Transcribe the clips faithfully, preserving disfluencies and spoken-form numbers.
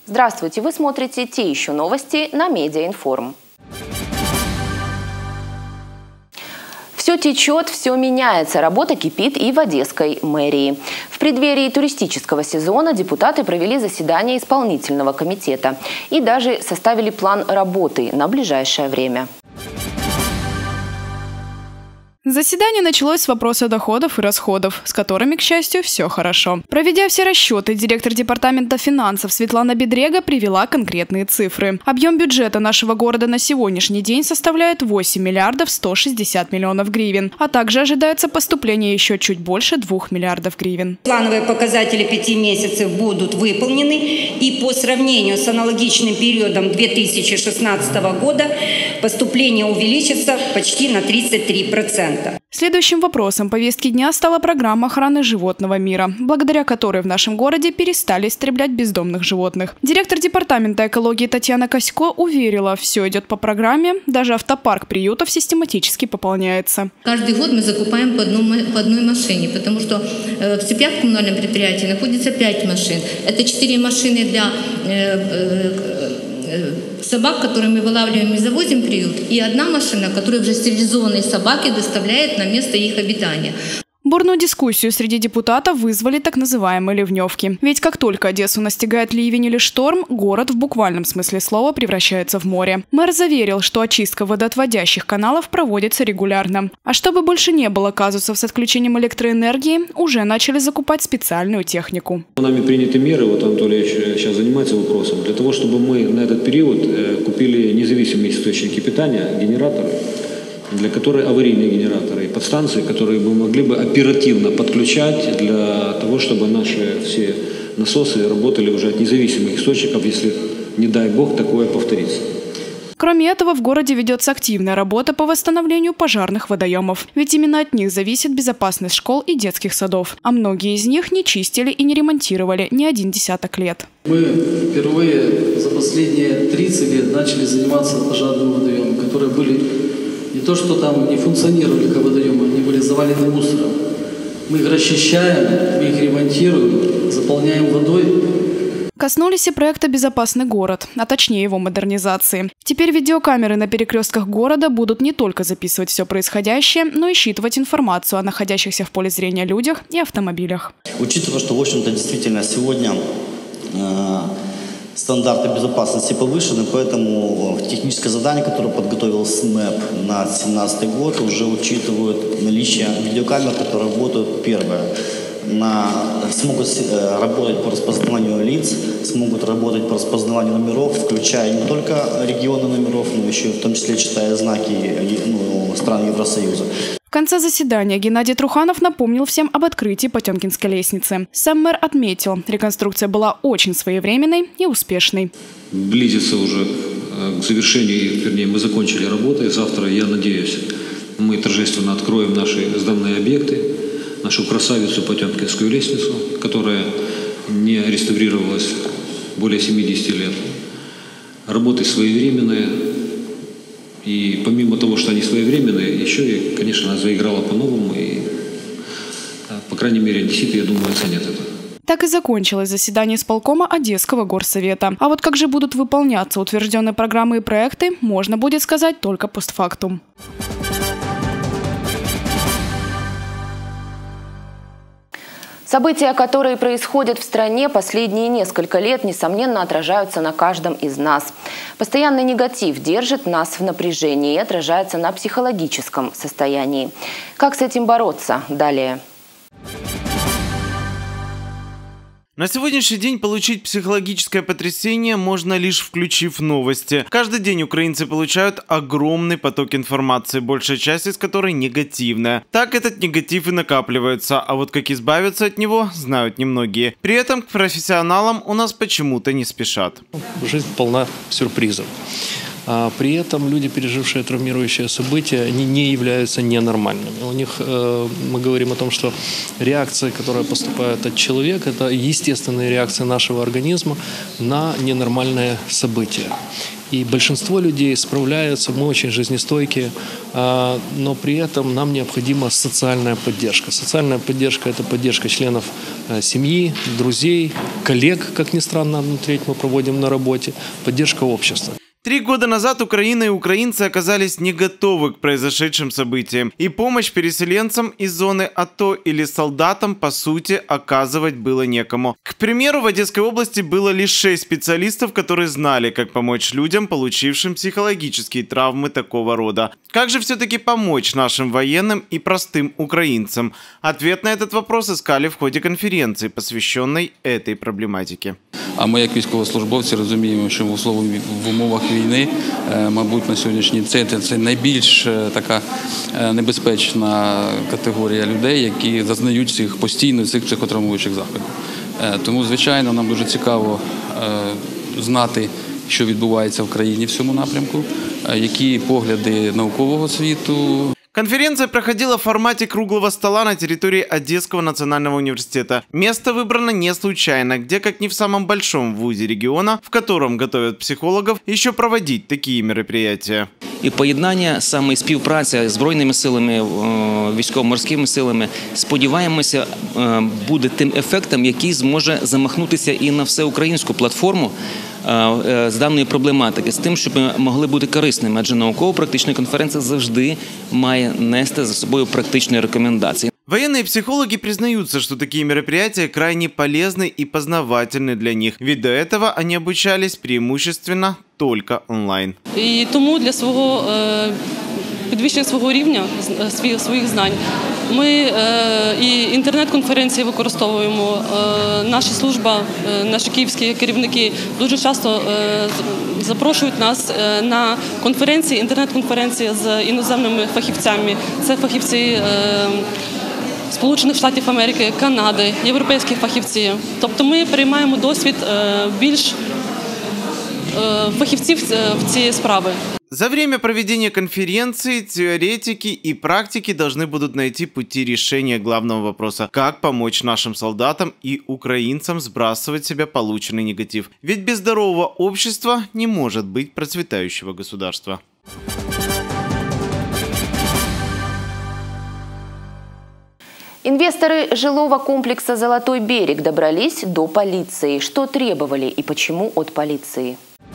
Здравствуйте, вы смотрите «Те еще новости» на Медиаинформ. Все течет, все меняется. Работа кипит и в Одесской мэрии. В преддверии туристического сезона депутаты провели заседание исполнительного комитета и даже составили план работы на ближайшее время. Заседание началось с вопроса доходов и расходов, с которыми, к счастью, все хорошо. Проведя все расчеты, директор департамента финансов Светлана Бедрега привела конкретные цифры. Объем бюджета нашего города на сегодняшний день составляет восемь миллиардов сто шестьдесят миллионов гривен, а также ожидается поступление еще чуть больше двух миллиардов гривен. Плановые показатели пяти месяцев будут выполнены, и по сравнению с аналогичным периодом две тысячи шестнадцатого года поступление увеличится почти на тридцать три процента. Следующим вопросом повестки дня стала программа охраны животного мира, благодаря которой в нашем городе перестали истреблять бездомных животных. Директор департамента экологии Татьяна Косько уверила, все идет по программе, даже автопарк приютов систематически пополняется. Каждый год мы закупаем по, одну, по одной машине, потому что в ЦПЯ, в коммунальном предприятии, находится пять машин. Это четыре машины для собак, которые мы вылавливаем и завозим в приют, и одна машина, которая уже стерилизованные собаки доставляет на место их обитания. Бурную дискуссию среди депутатов вызвали так называемые ливневки. Ведь как только Одессу настигает ливень или шторм, город в буквальном смысле слова превращается в море. Мэр заверил, что очистка водоотводящих каналов проводится регулярно. А чтобы больше не было казусов с отключением электроэнергии, уже начали закупать специальную технику. Нами приняты меры, вот Анатолий сейчас занимается вопросом, для того, чтобы мы на этот период купили независимые источники питания, генераторы, для которой аварийные генераторы и подстанции, которые мы могли бы оперативно подключать для того, чтобы наши все насосы работали уже от независимых источников, если, не дай бог, такое повторится. Кроме этого, в городе ведется активная работа по восстановлению пожарных водоемов. Ведь именно от них зависит безопасность школ и детских садов. А многие из них не чистили и не ремонтировали не один десяток лет. Мы впервые за последние тридцать лет начали заниматься пожарными водоемами, которые были не то, что там не функционировали как водоемы, они были завалены мусором. Мы их расчищаем, мы их ремонтируем, заполняем водой. Коснулись и проекта «Безопасный город», а точнее его модернизации. Теперь видеокамеры на перекрестках города будут не только записывать все происходящее, но и считывать информацию о находящихся в поле зрения людях и автомобилях. Учитывая, что, в общем-то, действительно сегодня э, стандарты безопасности повышены, поэтому техническое задание, которое подготовил СМЭП на две тысячи семнадцатый год, уже учитывает наличие видеокамер, которые работают, первое, на, смогут работать по распознаванию лиц, смогут работать по распознаванию номеров, включая не только регионы номеров, но еще в том числе читая знаки ну, стран Евросоюза. В конце заседания Геннадий Труханов напомнил всем об открытии Потемкинской лестницы. Сам мэр отметил, реконструкция была очень своевременной и успешной. Близится уже к завершению, вернее, мы закончили работу, и завтра, я надеюсь, мы торжественно откроем наши сданные объекты, нашу красавицу Потемкинскую лестницу, которая не реставрировалась более семидесяти лет. Работы своевременные. И помимо того, что они своевременные, еще и, конечно, она заиграла по-новому. И, по крайней мере, одесситы, я думаю, оценят это. Так и закончилось заседание исполкома Одесского горсовета. А вот как же будут выполняться утвержденные программы и проекты, можно будет сказать только постфактум. События, которые происходят в стране последние несколько лет, несомненно, отражаются на каждом из нас. Постоянный негатив держит нас в напряжении и отражается на психологическом состоянии. Как с этим бороться? Далее. На сегодняшний день получить психологическое потрясение можно лишь включив новости. Каждый день украинцы получают огромный поток информации, большая часть из которой негативная. Так этот негатив и накапливается, а вот как избавиться от него, знают немногие. При этом к профессионалам у нас почему-то не спешат. Жизнь полна сюрпризов. А при этом люди, пережившие травмирующие события, они не являются ненормальными. У них, э, мы говорим о том, что реакции, которые поступают от человека, это естественные реакции нашего организма на ненормальные события. И большинство людей справляются, мы очень жизнестойкие, но при этом нам необходима социальная поддержка. Социальная поддержка – это поддержка членов семьи, друзей, коллег, как ни странно, одну треть мы проводим на работе, поддержка общества. Три года назад Украина и украинцы оказались не готовы к произошедшим событиям. И помощь переселенцам из зоны АТО или солдатам, по сути, оказывать было некому. К примеру, в Одесской области было лишь шесть специалистов, которые знали, как помочь людям, получившим психологические травмы такого рода. Как же все-таки помочь нашим военным и простым украинцам? Ответ на этот вопрос искали в ходе конференции, посвященной этой проблематике. А ми, як військовослужбовці, розуміємо, що в умовах війни, мабуть, на сьогоднішній день це найбільш така небезпечна категорія людей, які зазнають цих постійно цих психотравмуючих заходів. Тому, звичайно, нам дуже цікаво знати, що відбувається в країні в цьому напрямку, які погляди наукового світу. Конференция проходила в формате круглого стола на территории Одесского национального университета. Место выбрано не случайно, где, как ни в самом большом вузе региона, в котором готовят психологов, еще проводить такие мероприятия. І поєднання саме співпраця з Збройними силами, військово-морськими силами, сподіваємося, буде тим ефектом, який зможе замахнутися і на всеукраїнську платформу з даної проблематики, з тим, щоб ми могли бути корисними, адже науково-практична конференція завжди має нести за собою практичні рекомендації. Военные психологи признаются, что такие мероприятия крайне полезны и познавательны для них, ведь до этого они обучались преимущественно только онлайн. І тому для свого підвищення свого рівня, своїх знань, ми і інтернет-конференції використовуємо. Наша служба, наші київські керівники дуже часто запрошують нас на конференції, інтернет-конференції з іноземними фахівцями. Це фахівці Сполучених Штатів Америки, Канади, європейські фахівці. Тобто ми переймаємо досвід більш фахівців в цієї справи. За время проведения конференции теоретики и практики должны будут найти пути решения главного вопроса – как помочь нашим солдатам и украинцам сбрасывать с себя полученный негатив. Ведь без здорового общества не может быть процветающего государства. Инвесторы жилого комплекса «Золотой берег» добрались до полиции. Что требовали и почему от полиции?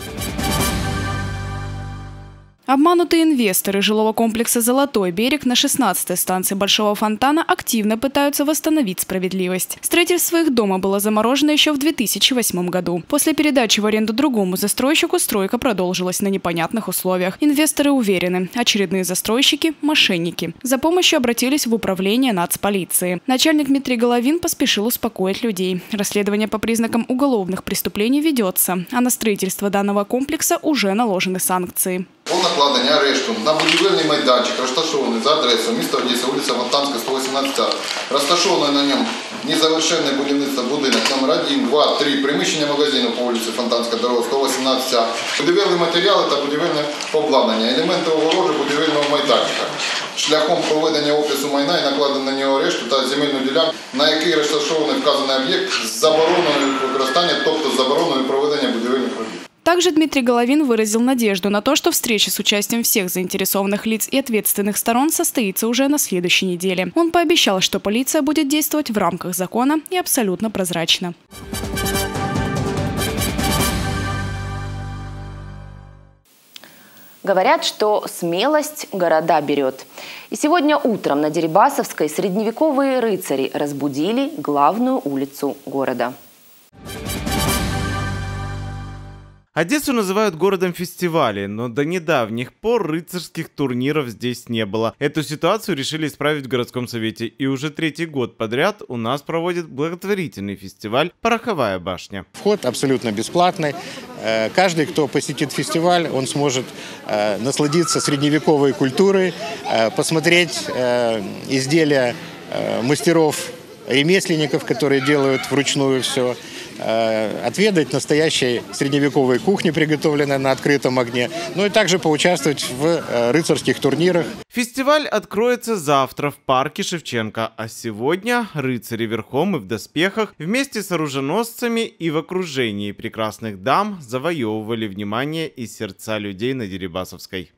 Обманутые инвесторы жилого комплекса «Золотой берег» на шестнадцатой станции Большого Фонтана активно пытаются восстановить справедливость. Строительство их дома было заморожено еще в две тысячи восьмом году. После передачи в аренду другому застройщику стройка продолжилась на непонятных условиях. Инвесторы уверены, очередные застройщики – мошенники. За помощью обратились в управление нацполиции. Начальник Дмитрий Головин поспешил успокоить людей. Расследование по признакам уголовных преступлений ведется, а на строительство данного комплекса уже наложены санкции. По накладенню арешту на будівельний майданчик, розташований за адресою міста Одеса, вулиця Фонтанська, сто вісімнадцять А, розташований на ньому незавершене будівництво будинок номер один, два, три, приміщення магазину по вулиці Фонтанська, дорога, сто вісімнадцять А, будівельні матеріали та будівельне обладнання, елементи огорожі будівельного майданчика, шляхом проведення опису майна і накладення на нього арешту та земельну ділянку, на якій розташований вказаний об'єкт з забороною використання, тобто з забороною проведення будівельних робіт. Также Дмитрий Головин выразил надежду на то, что встреча с участием всех заинтересованных лиц и ответственных сторон состоится уже на следующей неделе. Он пообещал, что полиция будет действовать в рамках закона и абсолютно прозрачно. Говорят, что смелость города берет. И сегодня утром на Дерибасовской средневековые рыцари разбудили главную улицу города. Одессу называют городом фестивалей, но до недавних пор рыцарских турниров здесь не было. Эту ситуацию решили исправить в городском совете, и уже третий год подряд у нас проводит благотворительный фестиваль «Пороховая башня». Вход абсолютно бесплатный. Каждый, кто посетит фестиваль, он сможет насладиться средневековой культурой, посмотреть изделия мастеров, ремесленников, которые делают вручную все. э, отведать настоящей средневековой кухни, приготовленной на открытом огне, ну и также поучаствовать в э, рыцарских турнирах. Фестиваль откроется завтра в парке Шевченко, а сегодня рыцари верхом и в доспехах вместе с оруженосцами и в окружении прекрасных дам завоевывали внимание и сердца людей на Дерибасовской.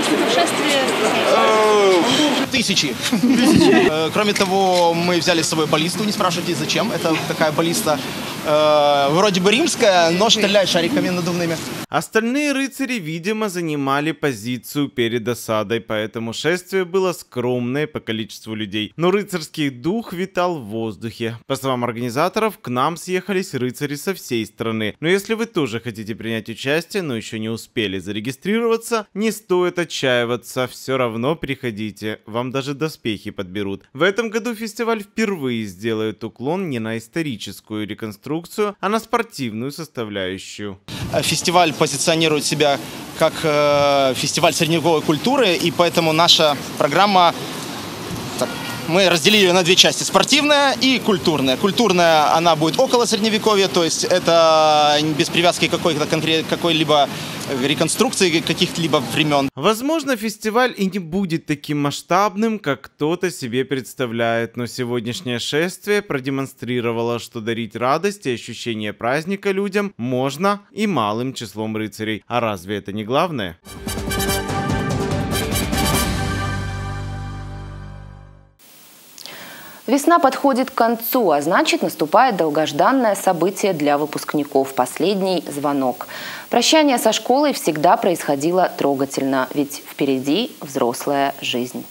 Тысячи. Кроме того, мы взяли с собой баллисту, не спрашивайте зачем. Это такая баллиста вроде бы римская, но стреляет шариками надувными. Остальные рыцари, видимо, занимали позицию перед осадой, поэтому шествие было скромное по количеству людей. Но рыцарский дух витал в воздухе. По словам организаторов, к нам съехались рыцари со всей страны. Но если вы тоже хотите принять участие, но еще не успели зарегистрироваться, не стоит отчаиваться, все равно приходите, вам даже доспехи подберут. В этом году фестиваль впервые сделает уклон не на историческую реконструкцию, а на спортивную составляющую. Фестиваль позиционирует себя как э, фестиваль средневековой культуры, и поэтому наша программа, так, мы разделили ее на две части: спортивная и культурная. Культурная, она будет около средневековья, то есть это без привязки к какой-то конкретной какой-либо реконструкции каких-либо времен. Возможно, фестиваль и не будет таким масштабным, как кто-то себе представляет, но сегодняшнее шествие продемонстрировало, что дарить радость и ощущение праздника людям можно и малым числом рыцарей. А разве это не главное? Весна подходит к концу, а значит, наступает долгожданное событие для выпускников – последний звонок. Прощание со школой всегда происходило трогательно, ведь впереди взрослая жизнь.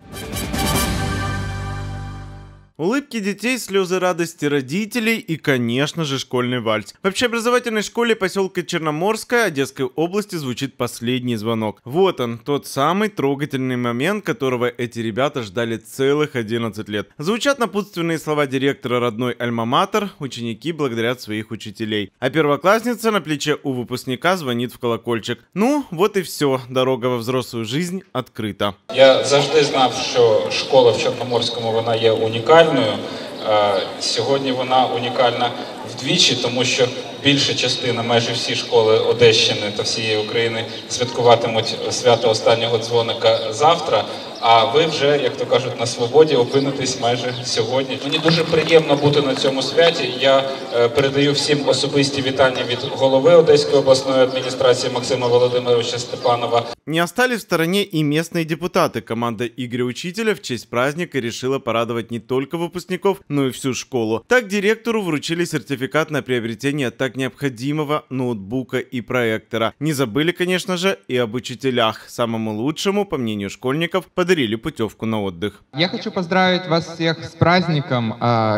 Улыбки детей, слезы радости родителей и, конечно же, школьный вальс. В общеобразовательной школе поселка Черноморская Одесской области звучит последний звонок. Вот он, тот самый трогательный момент, которого эти ребята ждали целых одиннадцать лет. Звучат напутственные слова директора родной альма-матер, ученики благодарят своих учителей. А первоклассница на плече у выпускника звонит в колокольчик. Ну, вот и все, дорога во взрослую жизнь открыта. Я завжди знав, що школа в Чорноморському, вона є унікальною. Сьогодні вона унікальна вдвічі, тому що більша частина, майже всі школи Одещини та всієї України святкуватимуть свято останнього дзвоника завтра, а ви вже, як то кажуть, на свободі опинитесь майже сьогодні. Мені дуже приємно бути на цьому святі. Я передаю всім особисті вітання від голови Одеської обласної адміністрації Максима Володимировича Степанова. Не остались в стороне и местные депутаты. Команда Игоря Учителя в честь праздника решила порадовать не только выпускников, но и всю школу. Так директору вручили сертификат на приобретение так необходимого ноутбука и проектора. Не забыли, конечно же, и об учителях. Самому лучшему, по мнению школьников, подарили путевку на отдых. Я хочу поздравить вас всех с праздником.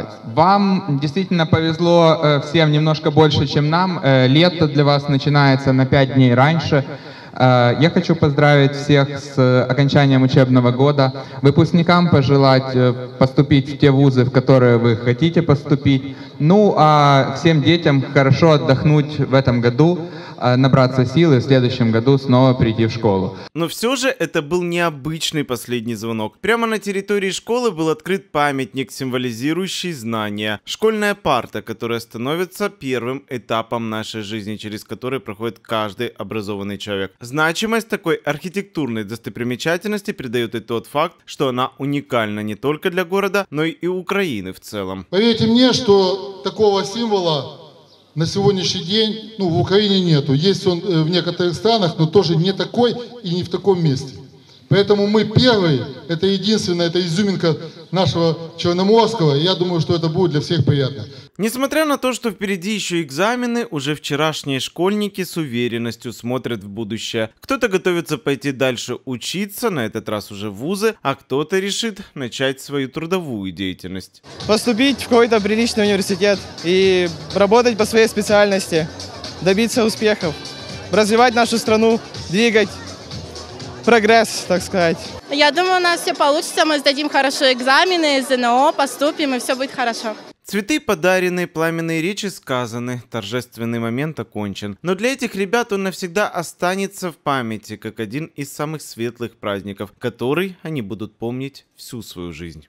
Вам действительно повезло всем немножко больше, чем нам. Лето для вас начинается на пять дней раньше. Я хочу поздравить всех с окончанием учебного года, выпускникам пожелать поступить в те вузы, в которые вы хотите поступить, ну а всем детям хорошо отдохнуть в этом году, набраться сил и в следующем году снова прийти в школу. Но все же это был необычный последний звонок. Прямо на территории школы был открыт памятник, символизирующий знания. Школьная парта, которая становится первым этапом нашей жизни, через который проходит каждый образованный человек. Значимость такой архитектурной достопримечательности придает и тот факт, что она уникальна не только для города, но и Украины в целом. Поверьте мне, что такого символа на сегодняшний день, ну, в Украине нету. Есть он в некоторых странах, но тоже не такой и не в таком месте. Поэтому мы первые, это единственное, это изюминка нашего Черноморского, и я думаю, что это будет для всех приятно. Несмотря на то, что впереди еще экзамены, уже вчерашние школьники с уверенностью смотрят в будущее. Кто-то готовится пойти дальше учиться, на этот раз уже в вузы, а кто-то решит начать свою трудовую деятельность. Поступить в какой-то приличный университет и работать по своей специальности, добиться успехов, развивать нашу страну, двигать прогресс, так сказать. Я думаю, у нас все получится, мы сдадим хорошо экзамены, ЗНО, поступим, и все будет хорошо. Цветы подарены, пламенные речи сказаны, торжественный момент окончен. Но для этих ребят он навсегда останется в памяти, как один из самых светлых праздников, который они будут помнить всю свою жизнь.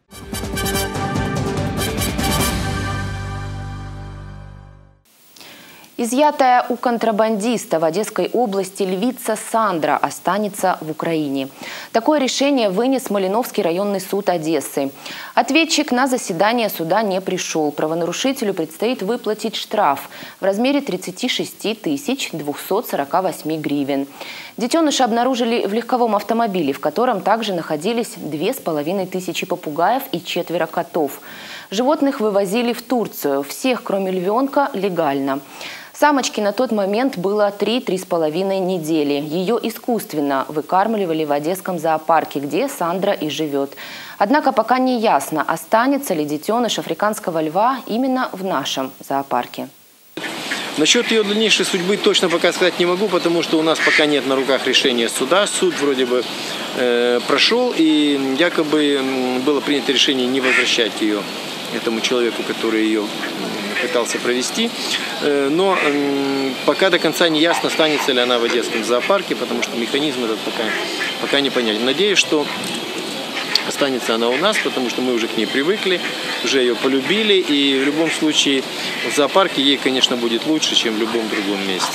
Изъятая у контрабандиста в Одесской области львица Сандра останется в Украине. Такое решение вынес Малиновский районный суд Одессы. Ответчик на заседание суда не пришел. Правонарушителю предстоит выплатить штраф в размере тридцати шести тысяч двухсот сорока восьми гривен. Детеныша обнаружили в легковом автомобиле, в котором также находились две с половиной тысячи попугаев и четверо котов. Животных вывозили в Турцию. Всех, кроме львенка, легально. Самочке на тот момент было три-три с половиной недели. Ее искусственно выкармливали в Одесском зоопарке, где Сандра и живет. Однако пока не ясно, останется ли детеныш африканского льва именно в нашем зоопарке. Насчет ее дальнейшей судьбы точно пока сказать не могу, потому что у нас пока нет на руках решения суда. Суд вроде бы э, прошел, и якобы было принято решение не возвращать ее этому человеку, который ее пытался провести. Но пока до конца не ясно, останется ли она в Одесском зоопарке, потому что механизм этот пока, пока не понятен. Надеюсь, что останется она у нас, потому что мы уже к ней привыкли, уже ее полюбили. И в любом случае в зоопарке ей, конечно, будет лучше, чем в любом другом месте.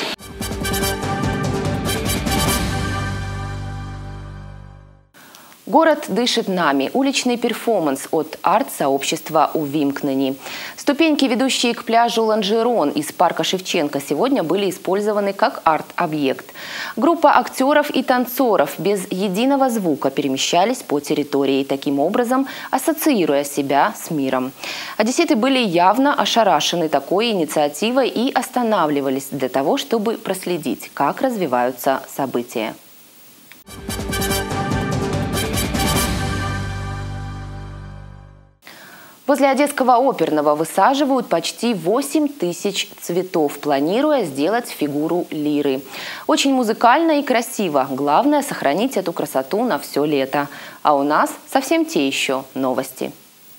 Город дышит нами. Уличный перформанс от арт-сообщества «Увимкнені». Ступеньки, ведущие к пляжу Ланжерон из парка Шевченко, сегодня были использованы как арт-объект. Группа актеров и танцоров без единого звука перемещались по территории, таким образом ассоциируя себя с миром. Одесситы были явно ошарашены такой инициативой и останавливались для того, чтобы проследить, как развиваются события. Возле Одесского оперного высаживают почти восемь тысяч цветов, планируя сделать фигуру лиры. Очень музыкально и красиво. Главное – сохранить эту красоту на все лето. А у нас совсем те еще новости.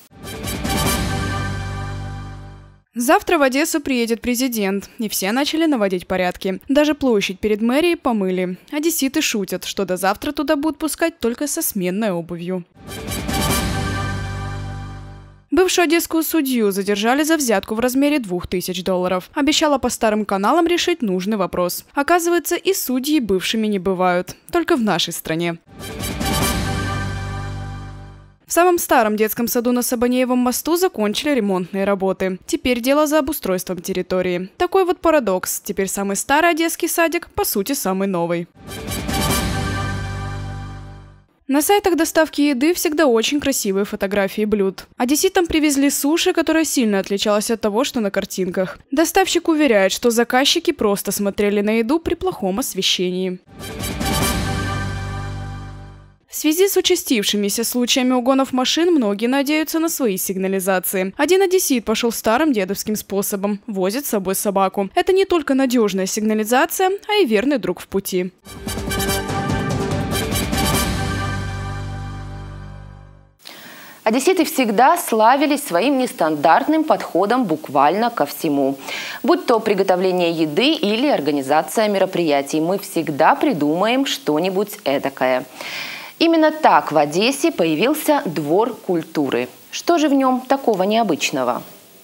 Завтра в Одессу приедет президент, и все начали наводить порядки. Даже площадь перед мэрией помыли. Одесситы шутят, что до завтра туда будут пускать только со сменной обувью. Бывшую одесскую судью задержали за взятку в размере двух тысяч долларов. Обещала по старым каналам решить нужный вопрос. Оказывается, и судьи бывшими не бывают. Только в нашей стране. В самом старом детском саду на Сабанеевом мосту закончили ремонтные работы. Теперь дело за обустройством территории. Такой вот парадокс. Теперь самый старый одесский садик, по сути, самый новый. На сайтах доставки еды всегда очень красивые фотографии блюд. Одесситам привезли суши, которая сильно отличалась от того, что на картинках. Доставщик уверяет, что заказчики просто смотрели на еду при плохом освещении. В связи с участившимися случаями угонов машин многие надеются на свои сигнализации. Один одессит пошел старым дедовским способом – возит с собой собаку. Это не только надежная сигнализация, а и верный друг в пути. Одесситы всегда славились своим нестандартным подходом буквально ко всему. Будь то приготовление еды или организация мероприятий, мы всегда придумаем что-нибудь эдакое. Именно так в Одессе появился Двор культуры. Что же в нем такого необычного?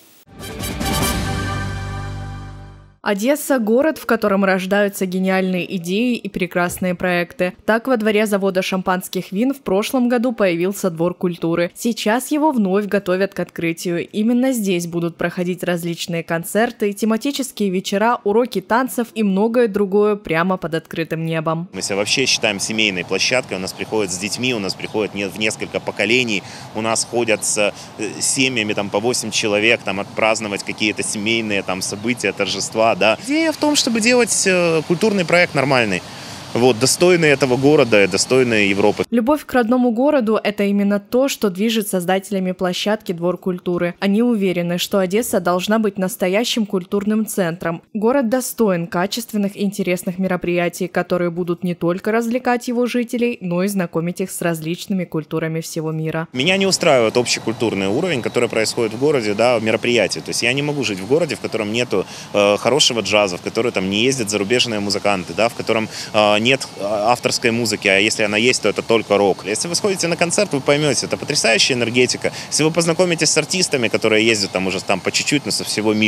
Одесса – город, в котором рождаются гениальные идеи и прекрасные проекты. Так, во дворе завода шампанских вин в прошлом году появился Двор культуры. Сейчас его вновь готовят к открытию. Именно здесь будут проходить различные концерты, тематические вечера, уроки танцев и многое другое прямо под открытым небом. Мы себя вообще считаем семейной площадкой. У нас приходят с детьми, у нас приходят в несколько поколений. У нас ходят с семьями там, по восемь человек, там, отпраздновать какие-то семейные там, события, торжества. Да. Идея в том, чтобы делать э, культурный проект нормальный. Вот, достойный этого города, достойный Европы. Любовь к родному городу – это именно то, что движет создателями площадки «Двор культуры». Они уверены, что Одесса должна быть настоящим культурным центром. Город достоин качественных и интересных мероприятий, которые будут не только развлекать его жителей, но и знакомить их с различными культурами всего мира. Меня не устраивает общекультурный уровень, который происходит в городе, да, мероприятий. То есть я не могу жить в городе, в котором нету э, хорошего джаза, в который там не ездят зарубежные музыканты, да, в котором э, нет авторской музыки, а если она есть, то это только рок. Если вы сходите на концерт, вы поймете, это потрясающая энергетика. Если вы познакомитесь с артистами, которые ездят там уже там по чуть-чуть, но со всего мира. В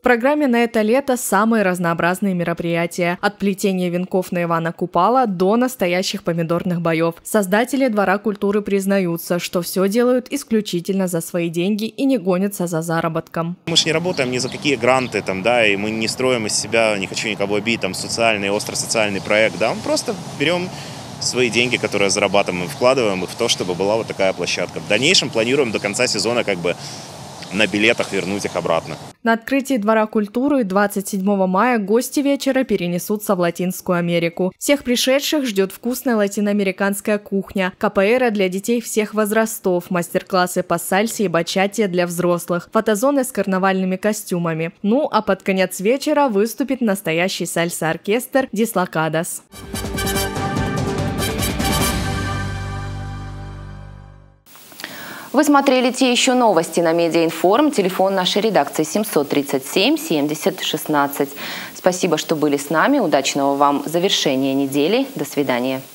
программе на это лето самые разнообразные мероприятия. От плетения венков на Ивана Купала до настоящих помидорных боев. Создатели Двора культуры признаются, что все делают исключительно за свои деньги и не гонятся за заработком. Мы же не работаем ни за какие гранты, там, да, и мы не строим из себя, не хочу никого обидеть, там, социальный, остро-социальный проект, да, мы просто берем свои деньги, которые зарабатываем, и вкладываем их в то, чтобы была вот такая площадка. В дальнейшем планируем до конца сезона как бы на билетах вернуть их обратно. На открытии Двора культуры двадцать седьмого мая гости вечера перенесутся в Латинскую Америку. Всех пришедших ждет вкусная латиноамериканская кухня, капоэйра для детей всех возрастов, мастер-классы по сальсе и бачате для взрослых, фотозоны с карнавальными костюмами. Ну а под конец вечера выступит настоящий сальса-оркестр «Дислокадос». Вы смотрели те еще новости на Медиаинформ. Телефон нашей редакции семьсот тридцать семь семьдесят шестнадцать. Спасибо, что были с нами. Удачного вам завершения недели. До свидания.